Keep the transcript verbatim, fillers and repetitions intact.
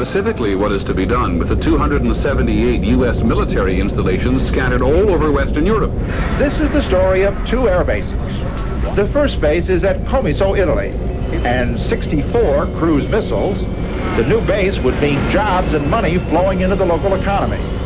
specifically what is to be done with the two hundred seventy-eight U S military installations scattered all over Western Europe. This is the story of two air bases. The first base is at COMISO, Italy, and sixty-four cruise missiles. The new base would mean jobs and money flowing into the local economy.